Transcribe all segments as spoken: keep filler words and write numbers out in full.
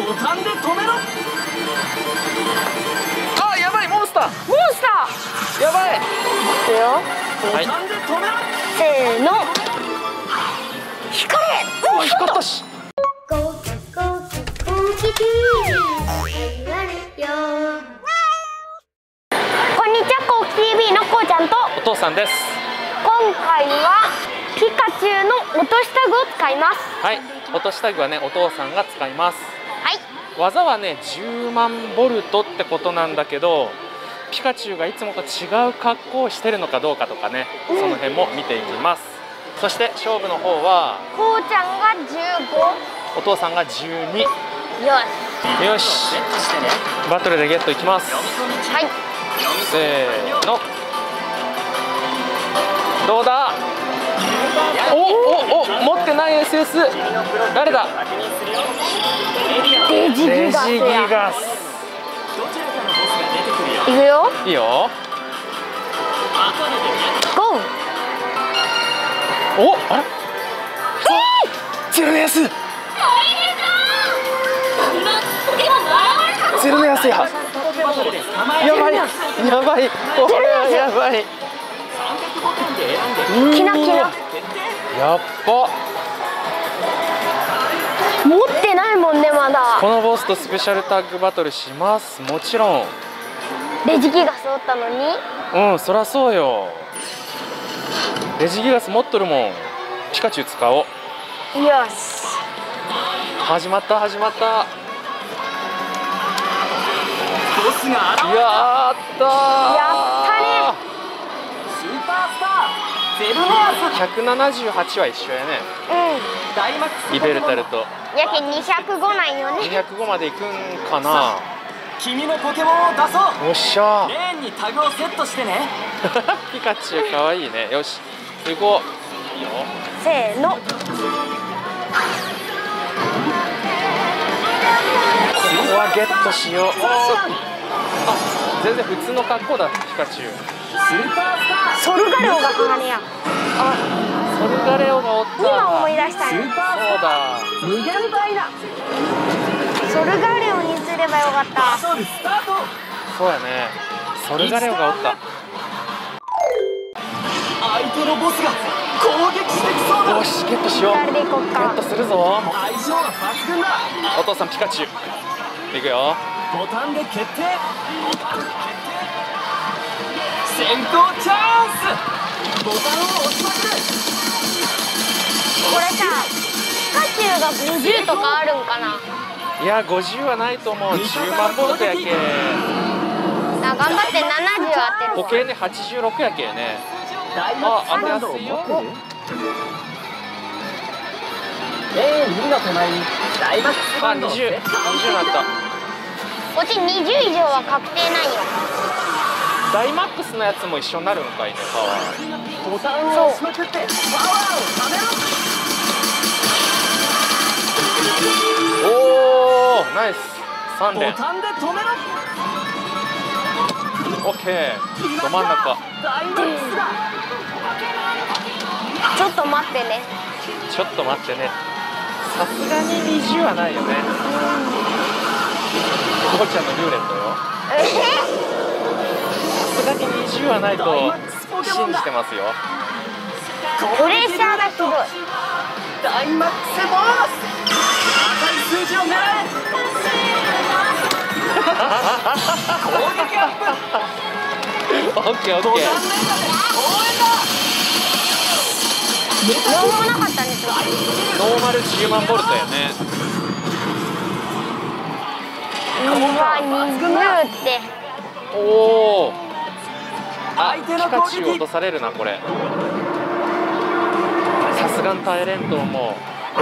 ボタンで止めろ。 あ、やばい、モンスターモンスターやばい。 いくよ。 ボタンで止めろ。 せーの、光れ。 うわ、光ったし。 こうこうこうきき言われよ。 こんにちは、コウキ ティーブイ のこうちゃんと。 お父さんです。 今回はピカチュウの落としタグを使います。 はい、落としタグはね、お父さんが使います。 はい。 技はね、じゅうまんボルトってことなんだけど、ピカチュウがいつもと違う格好をしてるのかどうかとかね、うん、その辺も見ていきます。そして勝負の方はこうちゃんがじゅうご、 お父さんがじゅうに。よしよし、バトルでゲットいきます。 はい、 せーの、どうだ。おおお、持ってない エスエス 誰だ。 デジギガスや。 デジギガス。 いくよ。 いいよ。 ゴー。 お、あれ。ゼルネアス。ゼルネアスや。やばい、やばい、これはやばい。 キナキナ。 やっば。 持ってないもんね、まだ。 このボスとスペシャルタッグバトルします。もちろん。 デジギガスおったのに。 うん、そりゃそうよ。デジギガス持っとるもん。ピカチュウ使おう。 よし。 始まった、始まった。 ボスが現れた。 やったー。 やったね。 スーパースターゼルネアス。 ひゃくななじゅうはちは一緒やね。 うダイマックスリベルタルと。 ん。やけにひゃくごなんよね。 にひゃくごまでいくんかな。 君のポケモンを出そう。 よっしゃレーンにタグをセットしてね。 ピカチュウかわいいね。よし、行こう。いいよ。 せーの。 ここはゲットしよう。あ、全然普通の格好だ、ピカチュウ。 スーパースターソルガレオが鋼や。 あ、ソルガレオがおった。 今思い出したね。 スーパースそうだ。 ター無限大だ。 ソルガレオにすればよかった。 バトルスタート。 そうやね。ソルガレオがおった。 相手のボスが攻撃してきそうだ。 よし、ゲットしよう。 誰でいこっゲかットするぞ。 相性は抜群だ。 お父さんピカチュウ。いくよ。 ボタンで決定。先行チャンス。ボタンを押しまくる。 これさ、ピカチュウがごじゅうとかあるんかな。 いや、ごじゅうはないと思う。じゅうまんボルトやけ。 な、頑張ってななじゅう当てるわ。 時計ね、はちじゅうろくやけね。 ダイマックスあ、当てやバンドをすいよ。 持ってる。レーンにの手前にダイマックスバあ、 ンドをにじゅう、にじゅうなった。 こっちにじゅう以上は確定なんよ。 ダイマックスのやつも一緒になるんかいね、パワー。 ボタンを押しまくってパワーをためろ。 おー、ナイス。さん連。 ボタンで止めろ。 オッケー。ど真ん中。 ダイマックスだ。 ちょっと待ってね。 ちょっと待ってね。さすがににじゅうはないよね。こうちゃんのルーレットよ。 えさすがににじゅうはないと信じてますよ。 プレッシャーがひどい。 ダイマックスボース。高い数字を狙え。攻撃アップ。 オッケーオッケー。 ボタン連打で応援だ。 なんもなかったんですよ。 ノーマルじゅうまんボルトやね。 うわ、にじゅうって。 おお。あ、 相手ピの攻撃カチュウ落とされるなこれ。さすがに耐えれんと思う。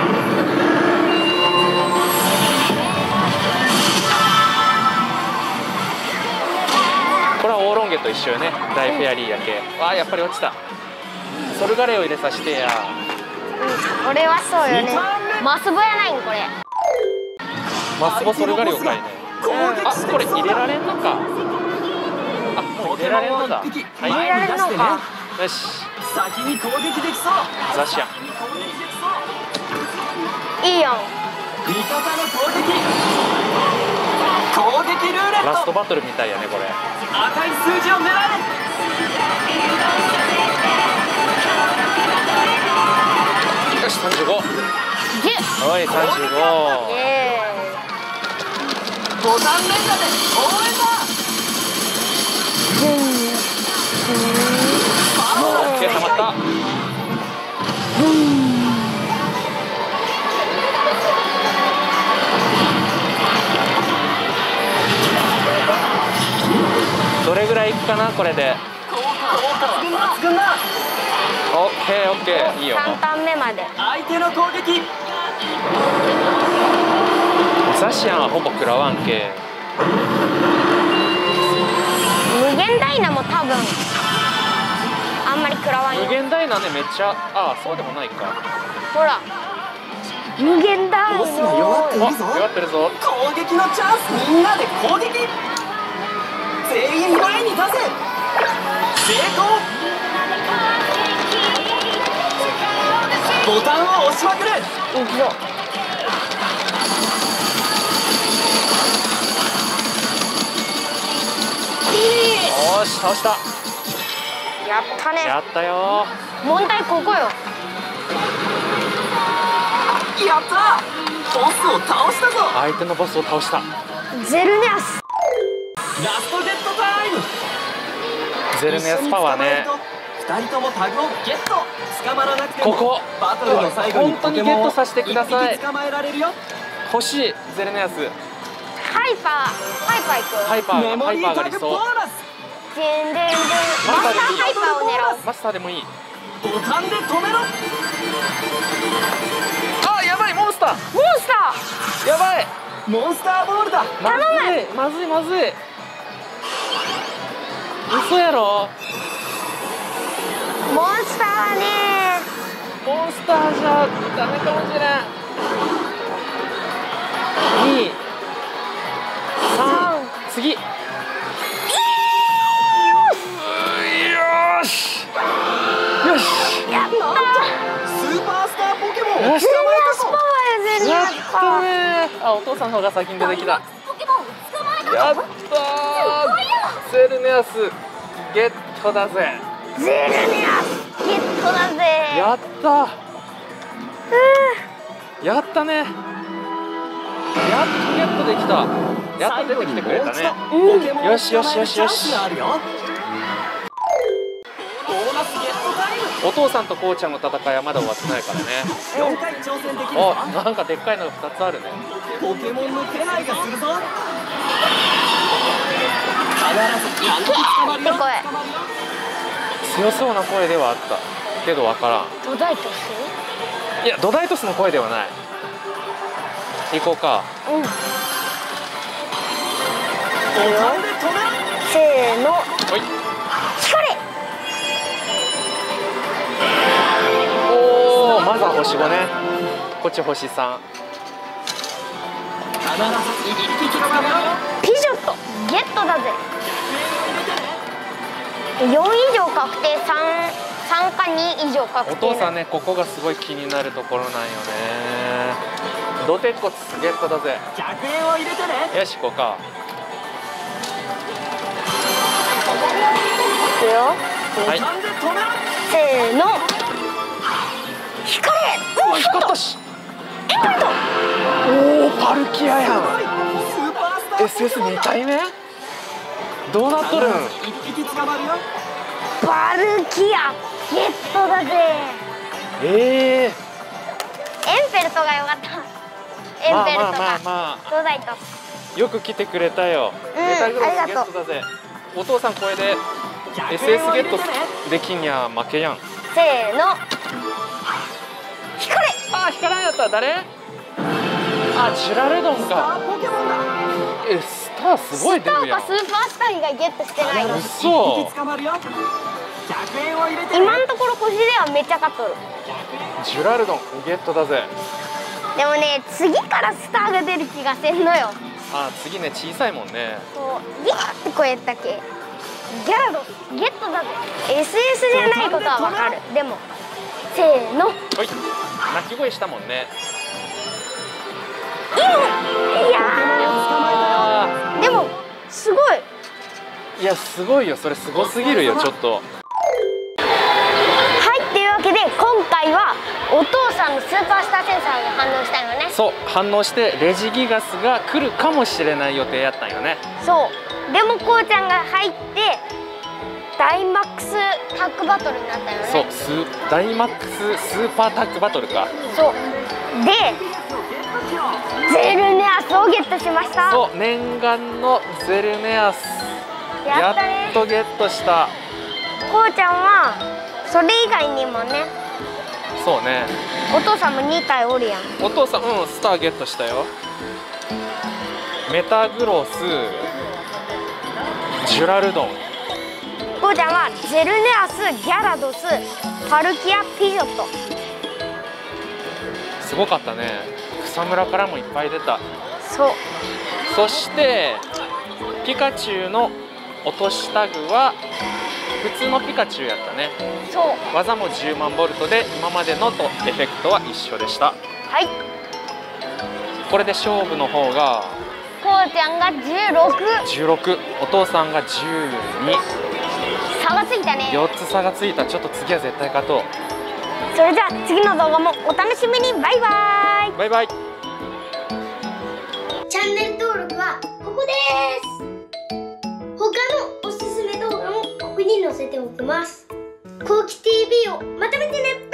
これはオーロンゲと一緒よね。大フェアリーやけ。あー、やっぱり落ちた。ソルガレオ入れさせてや。 うん、これはそうよね。マスボやないんこれ。 マスボソルガレオかいね。あ、これ入れられんのか。あ、もう入れられんのだ。はい。 入れられんのか。 よし。 先に攻撃できそう。 ザシャ。 攻撃できそう。 いいやん。 味方の攻撃。 ラストバトルみたいやねこれ。 赤い数字を狙え。 よしさんじゅうご。はいさんじゅうご。 イエボタン連打で応援だ。 オッケー、たまった。どれぐらいいくかなこれで。 効果は抜群だ。 オッケーオッケー、いいよ。 さんターン目まで。 相手の攻撃。 ザシアンはほぼ食らわんけ。 無限ダイナも多分あんまり食らわんよ。 無限大なんでめっちゃ、ああそうでもないか。 ほら無限ダイナ。 ボスが弱っていあるぞ。 弱ってるぞ。 攻撃のチャンス。みんなで攻撃。全員前に出せ。成功。ボタンを押しまくる。 いくぞ。 よし倒した。 やったね。 やったよ。 問題ここよ。 やった。ボスを倒したぞ。 相手のボスを倒した。 ゼルネアス。 ラストゲットタイム。 ゼルネアスパワーね。 二人ともタグをゲット。捕まらなくてもここバトルの最後に本当にゲットさせてください。 一匹捕まえられるよ。 欲しいゼルネアス。 ハイパーハイパー行く。 ハイパーメモハイパーリータグが理想。 ボーナス。 でんでんでん。マスターハイパーを狙おう。 マスターでもいい。 ボタンで止めろ。 あやばいモンスター。 モンスタやばい。 モンスターボールだ。 まずいまずいまずい。嘘やろ。 ーモンスターはねモンスターじゃダメかもしれん。にさん次。よしよし。 やったなんとスーパースターポケモンを捕まえよしたぞ。 ー。ゼルネやっアスパワー。 たね。あお父さんの方が先に出てきた。やったー。ゼルネアスゲットだぜ。 ゼルネアスゲットだぜ。 やったやったね。やっとゲットできた。やっと出てきてくれたね。 ポケモンをよしよしよしよし捕まえるチャンスがあるよ。ボーナスゲットタイム。 お父さんとこうちゃんの戦いはまだ終わってないからね。 よんかい挑戦できるぞ。 あなんかでっかいのがふたつあるね。 ポケモンの気配がするぞ。必ず完璧捕まるよ。 って声。 強そうな声ではあったけどわからん。 ドダイトス。 いやドダイトスの声ではない。行こうか。 うん。 ボタンで止めろ。 せーの。 おい。 光。 おおまずは星ごね。こっち星さん。 必ず一匹捕まるよ。 ピジョットゲットだぜ。よん以上確定。さん、さんかに以上確定。 お父さんねここがすごい気になるところなんよね。ドテコツゲットだぜ。 ひゃくえんを入れてね。 よし行こうか。 いくよ。 はい。 ボタンで止めろ。 せーの。光。 お光ったし。 エメラルド。 おおパルキアやん。 スーパースターエスエスに 体目どうなっとるん。 一匹捕まるよ。 バルキアゲットだぜ。 ええエンペルトがよかった。エンペルトまあまあまあがまドダイト。 あよく来てくれたよ。 うんメタグロスゲありがとうットだぜ。お父さんこれで エスエス ゲットできんにゃ負けやん。 せーの。光。 あ光らんやった。誰。あジュラルドンスタか。 ーポケモンだ。 えスターすごいスター出るやん。 かスーパースター以外ゲットしてないの。 うそ一匹捕まるよ。ひゃくえんを入れてね。 今のところ星ではめっちゃ勝っとる。 ジュラルドンゲットだぜ。 でもね次からスターが出る気がせんのよ。 あ次ね小さいもんね。 そうギャーって声やったっけ。ギャラドスゲットだぜ。 エスエス じゃないことはわかる。でもせーの。 おい鳴き声したもんね。 いやあーでもスいやすごいよ、それすごすぎるよちょっと。 はい、というわけで今回はお父さんのスーパースターセンサーが反応したよね。 そう、反応してレジギガスが来るかもしれない予定やったんよね。 そうでもこうちゃんが入ってダイマックスタッグバトルになったよね。 そう、スーダイマックススーパータッグバトルか。 そうでゼルネアスをゲットしました。 そう、念願のゼルネアスやったね。 やっとゲットした。 こうちゃんはそれ以外にもね、 そうね、 お父さんもにたいおるやん。 お父さん、うん、スターゲットしたよ。メタグロス、ジュラルドン。 こうちゃんはゼルネアス、ギャラドス、パルキア、ピジョット。 すごかったね。草むらからもいっぱい出た。 そうそしてピカチュウの落としタグは普通のピカチュウやったね。 そう技もじゅうまんボルトで今までのとエフェクトは一緒でした。 はいこれで勝負の方がこうちゃんがじゅうろく、 じゅうろく、お父さんがじゅうに。 差がついたね。 よっつ差がついた。ちょっと次は絶対勝とう。 それじゃあ次の動画もお楽しみに。バイバイ。 バイバイ。 チャンネル登録はここです。他のおすすめ動画もここに載せておきます。こうき ティーブイ をまとめてね。